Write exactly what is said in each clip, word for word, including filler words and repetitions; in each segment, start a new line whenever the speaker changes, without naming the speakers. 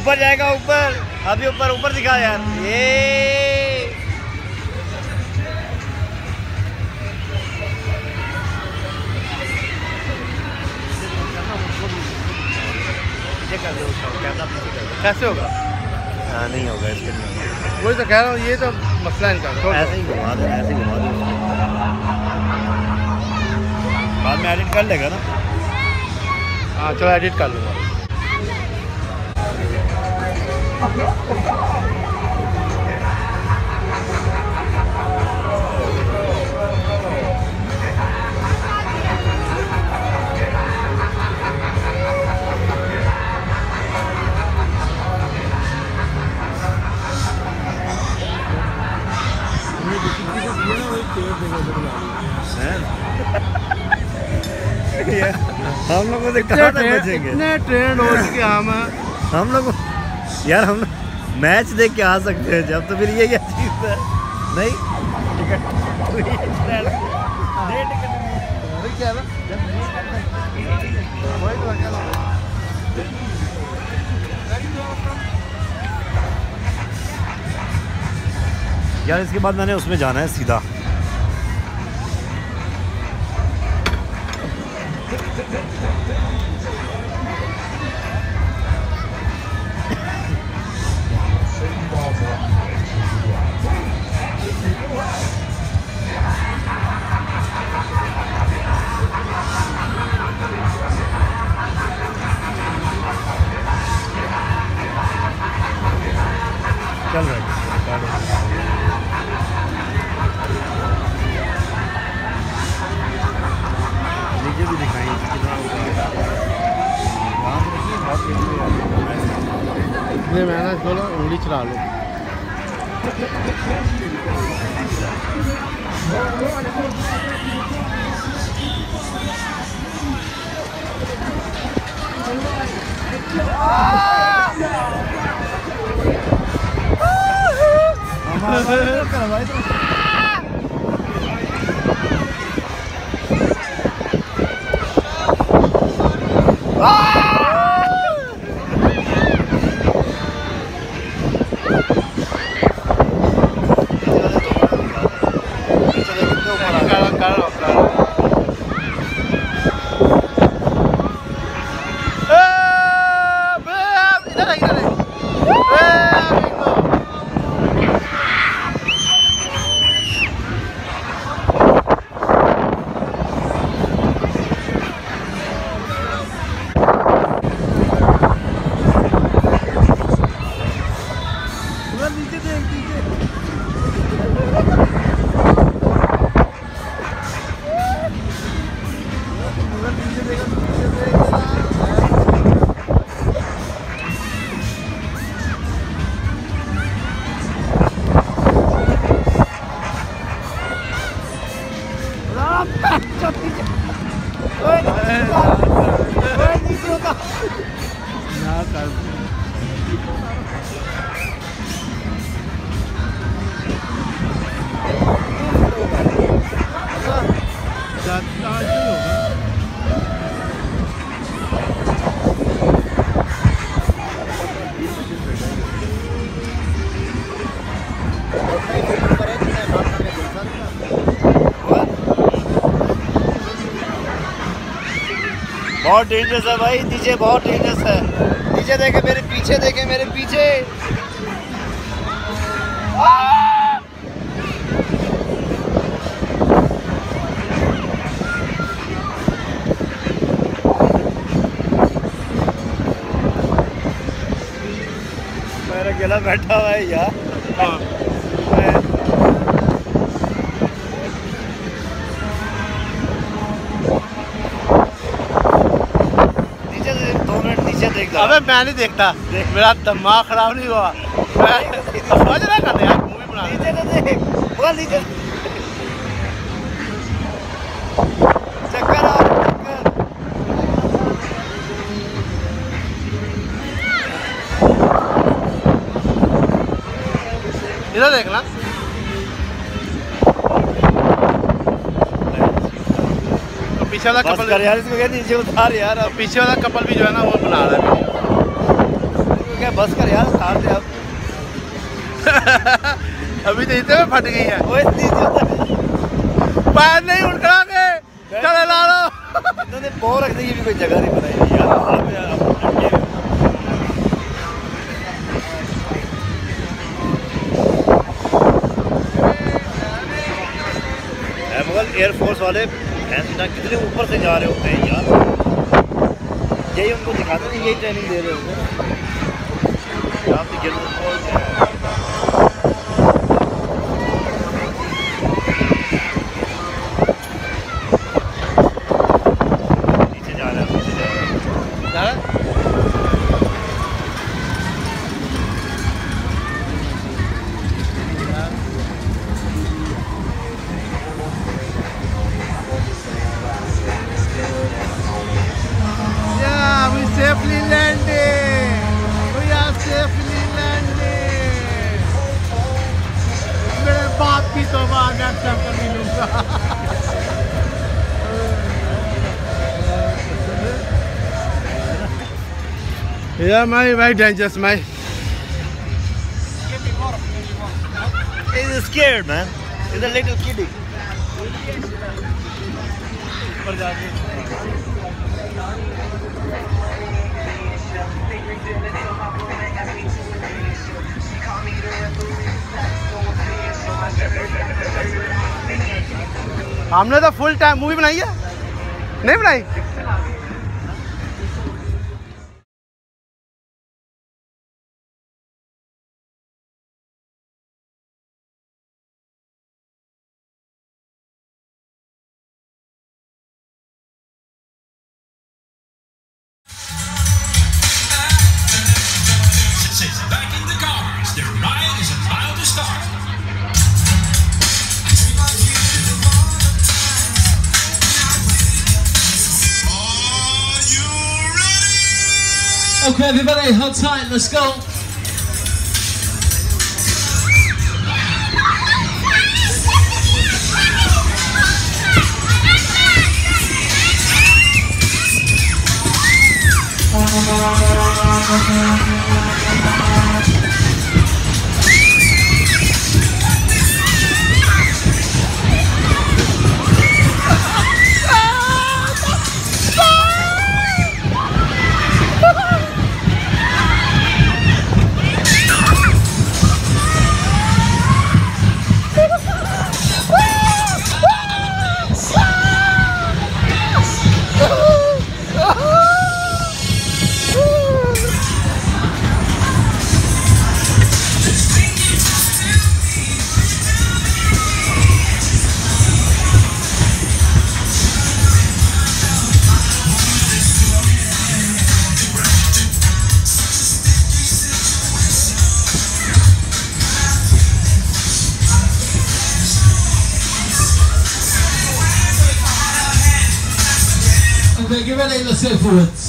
ऊपर जाएगा ऊपर, अभी ऊपर ऊपर दिखा यार। ये
कैसे होगा?
हाँ नहीं होगा इसके लिए।
वही तो कह रहा हूँ, ये तो मसला है इनका।
ऐसे ही घुमा दो, ऐसे ही घुमा दो, बाद में एडिट कर लेगा ना।
हाँ चलो एडिट कर लूँगा।
हम लोगों से कहाँ तक बचेंगे?
इतने ट्रेंड हो चुके हम
हम लोग यार, हम लोग मैच देख के आ सकते हैं जब, तो फिर ये क्या चीज़ है? नहीं यार, इसके बाद मैंने उसमें जाना है सीधा। चल रहा है नीचे भी दिखाएंगे कितना
इसलिए मैंने बोला उंगली चला लो।
बहुत डेंजरस है भाई, नीचे बहुत डेंजरस है। नीचे देखे मेरे पीछे, देखे मेरे पीछे। मेरा गला बैठा हुआ है यार।
अबे मैं नहीं देखता, मेरा दिमाग खराब नहीं हुआ। समझ रहा करते यार, मूवी बना नीचे तो देख, बोल नीचे चक्कर आ चक्कर। इधर देखना, तो पीछे वाला कपल
यार, इसको क्या नीचे उतार यार।
पीछे वाला कपल भी जो है ना वो बना रहा है।
क्या बस कर यार उतार दे अब।
अभी तो इतने में फट गई है।
ओए
पैर नहीं उड़ खड़ा के चले ला लो।
इन्होंने पाँव रखने की भी कोई जगह नहीं बनाई यार। मगर एयरफोर्स वाले कितने ऊपर से जा रहे होते हैं यार। यही उनको दिखाते हैं, यही ट्रेनिंग दे रहे होते हैं। यहाँ से गिर नीचे जा रहे हैं, नीचे जा रहे हैं।
जा रहा है? Safely landing. We are safely landing. मेरे बाप की तो बात नेक्स्ट टाइम कर लूँगा। Yeah, my very dangerous, my.
He's scared, man. He's a little kiddie.
हमने तो फुल टाइम मूवी बनाई है, नहीं बनाई?
Back in the cars, the ride is about to start.
Okay, everybody, hold tight, let's go. Okay, get ready, let's go forwards.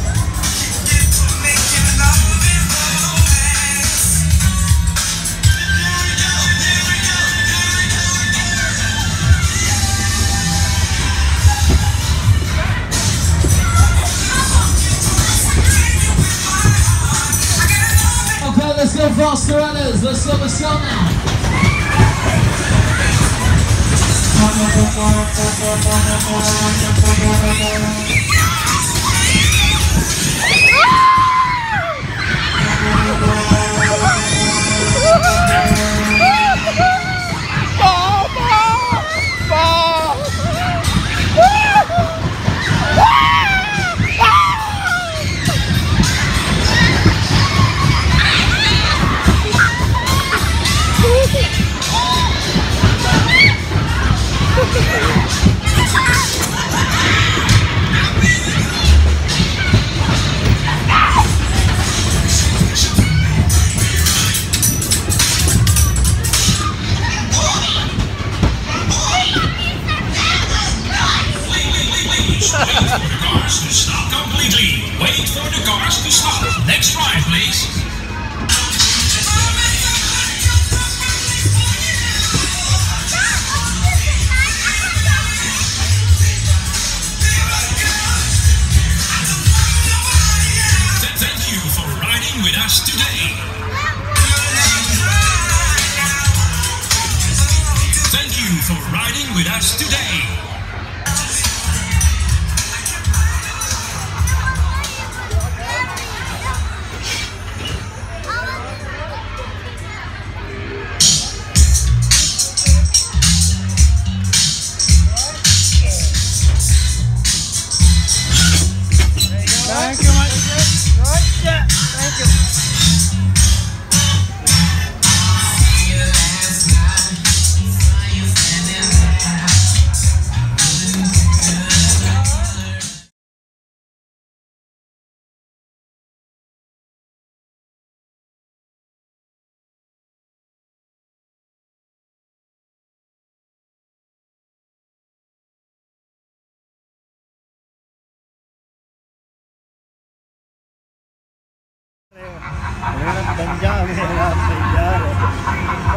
Okay, let's go faster, runners. Let's go, let's go now.
Cars to stop completely. Wait for the cars to stop. Next ride, please. Thank you for riding with us for riding with us today.
Thank you, mate. Thank you.
मेरा पंजाब मेरा पंजाब